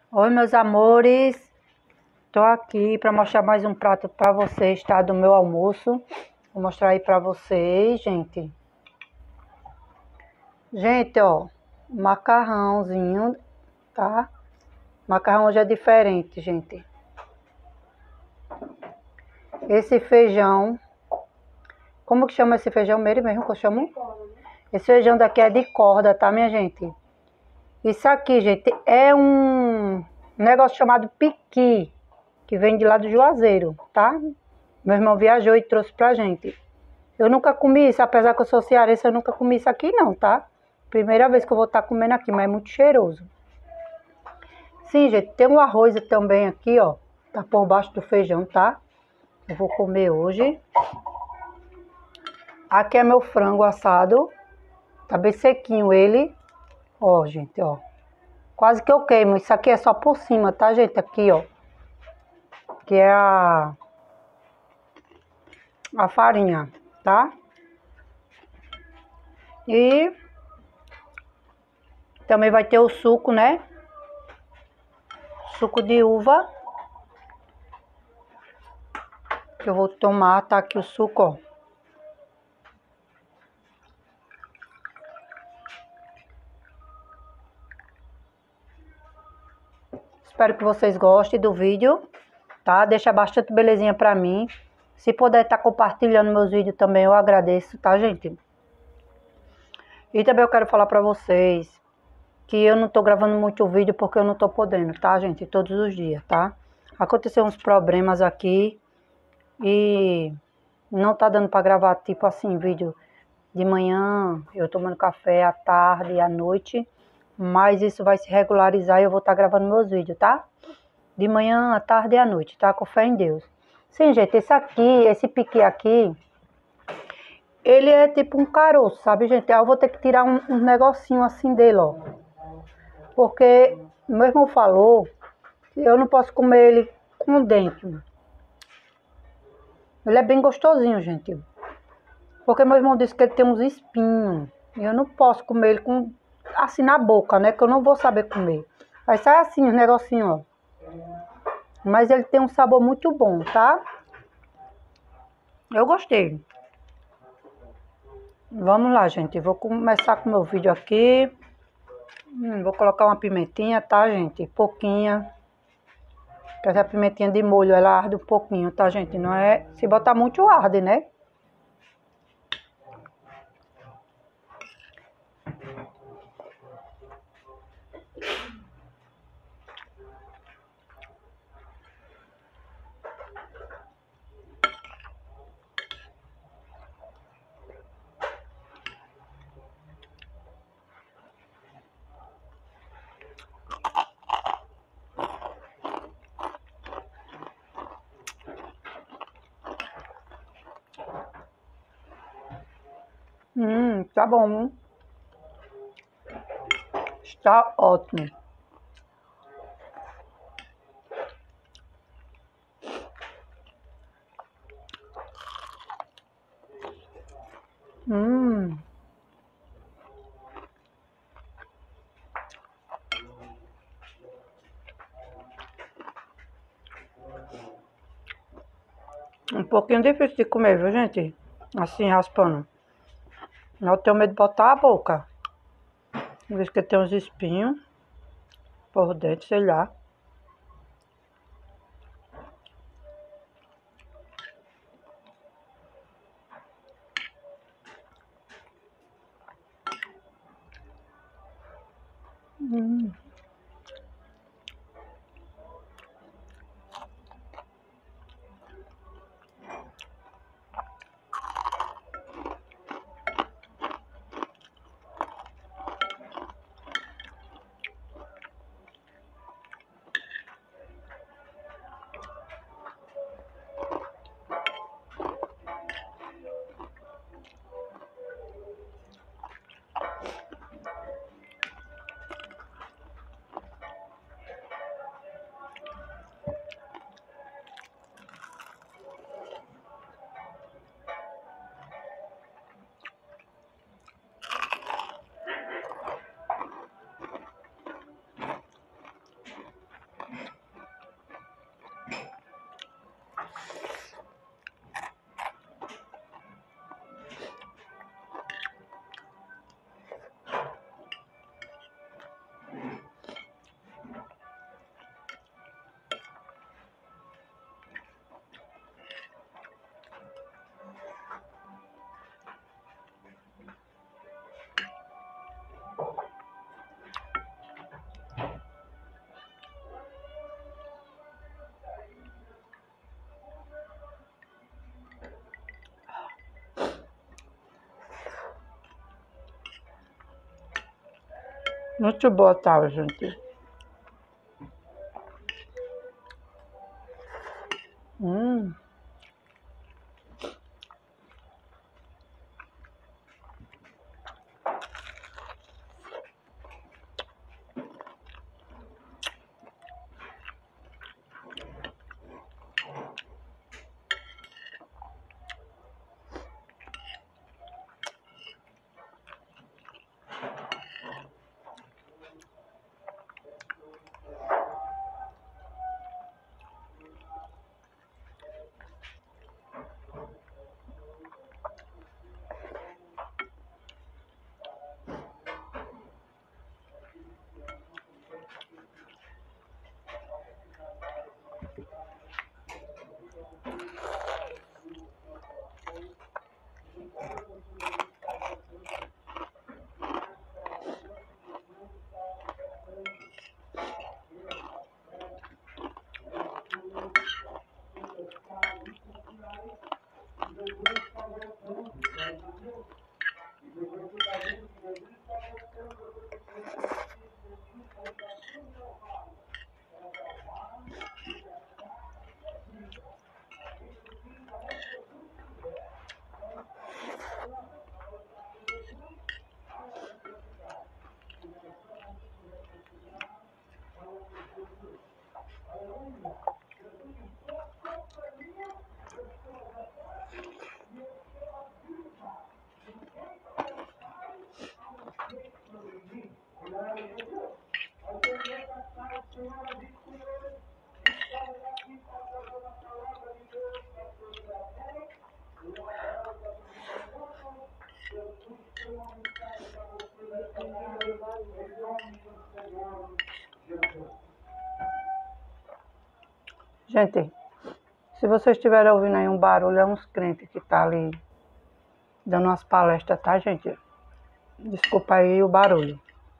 Oi, meus amores. Tô aqui para mostrar mais um prato para vocês, tá? Do meu almoço. Vou mostrar aí para vocês, gente. Gente, ó, macarrãozinho, tá? Macarrão hoje é diferente, gente. Esse feijão, como que chama esse feijão mesmo que eu chamo? Esse feijão daqui é de corda, tá, minha gente? Isso aqui, gente, é um negócio chamado piqui, que vem de lá do Juazeiro, tá? Meu irmão viajou e trouxe pra gente. Eu nunca comi isso, apesar que eu sou cearense, eu nunca comi isso aqui não, tá? Primeira vez que eu vou estar comendo aqui, mas é muito cheiroso. Sim, gente, tem um arroz também aqui, ó. Tá por baixo do feijão, tá? Eu vou comer hoje. Aqui é meu frango assado. Tá bem sequinho ele. Ó, gente, ó. Quase que eu queimo. Isso aqui é só por cima, tá, gente? Aqui, ó. Que é a farinha, tá? E também vai ter o suco, né? Suco de uva. Que eu vou tomar, tá aqui o suco, ó. Espero que vocês gostem do vídeo, tá? Deixa bastante belezinha pra mim. Se puder estar compartilhando meus vídeos também, eu agradeço, tá, gente? E também eu quero falar pra vocês que eu não tô gravando muito vídeo porque eu não tô podendo, tá, gente? Todos os dias, tá? Aconteceu uns problemas aqui e não tá dando pra gravar, tipo assim, vídeo de manhã, eu tomando café, à tarde, à noite. Mas isso vai se regularizar e eu vou estar gravando meus vídeos, tá? De manhã, à tarde e à noite, tá? Com fé em Deus. Sim, gente, esse piqui aqui, ele é tipo um caroço, sabe, gente? Aí eu vou ter que tirar um negocinho assim dele, ó. Porque meu irmão falou que eu não posso comer ele com dentro. Ele é bem gostosinho, gente. Porque meu irmão disse que ele tem uns espinhos. E eu não posso comer ele com assim na boca, né? Que eu não vou saber comer. Aí sai assim, um negocinho, ó. Mas ele tem um sabor muito bom, tá? Eu gostei. Vamos lá, gente. Vou começar com o meu vídeo aqui. Vou colocar uma pimentinha, tá, gente? Pouquinha. Porque essa pimentinha de molho, ela arde um pouquinho, tá, gente? Não é... Se botar muito, arde, né? Tá bom. Está ótimo. Um pouquinho difícil de comer, viu, gente? Assim, raspando. Eu tenho medo de botar a boca. Vejo que tem uns espinhos por dentro, sei lá. Muito boa tarde, gente. Hum. Gente, se vocês estiverem ouvindo aí um barulho, é uns crentes que tá ali dando umas palestras, tá, gente? Desculpa aí o barulho.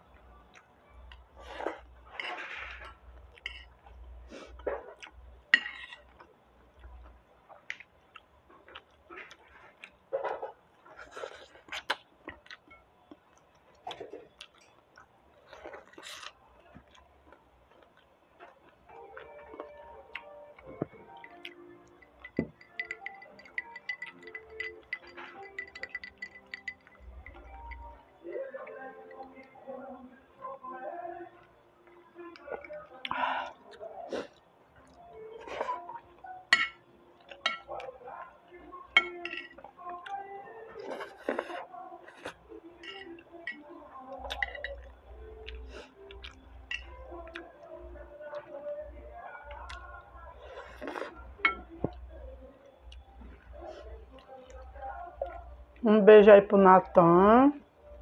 Um beijo aí pro Natan.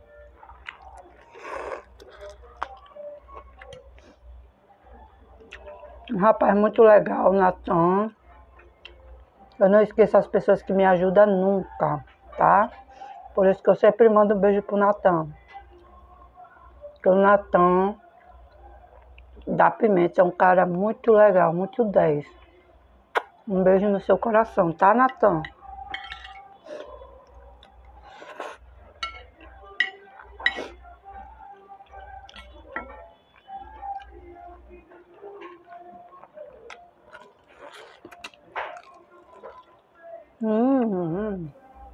Um rapaz muito legal, Natan. Eu não esqueço as pessoas que me ajudam nunca, tá? Por isso que eu sempre mando um beijo pro Natan. Porque o Natan da Pimenta é um cara muito legal, muito 10. Um beijo no seu coração, tá, Natan? Hum, hum.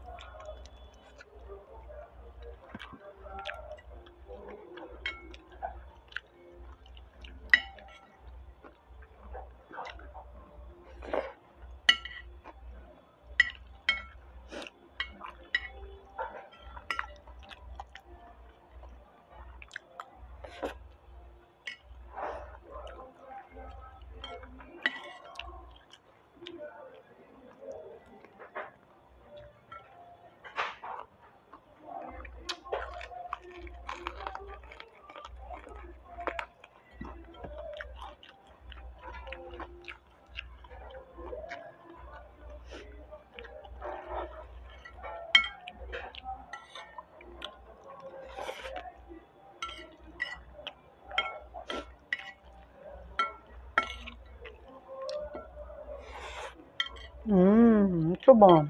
Muito bom.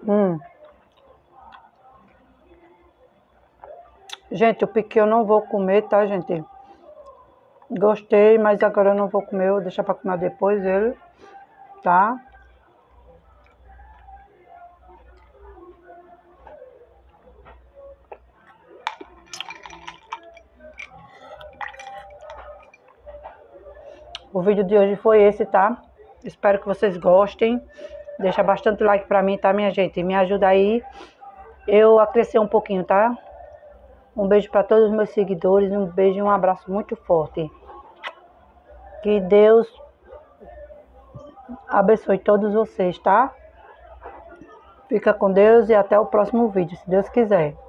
Gente, o piqui eu não vou comer, tá, gente? Gostei, mas agora eu não vou comer. Eu vou deixar pra comer depois ele, tá? O vídeo de hoje foi esse, tá? Espero que vocês gostem. Deixa bastante like pra mim, tá, minha gente? Me ajuda aí eu a crescer um pouquinho, tá? Um beijo pra todos os meus seguidores. Um beijo e um abraço muito forte. Que Deus abençoe todos vocês, tá? Fica com Deus e até o próximo vídeo, se Deus quiser.